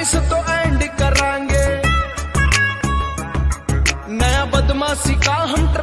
से तो एंड करांगे, नया बदमाशी का हम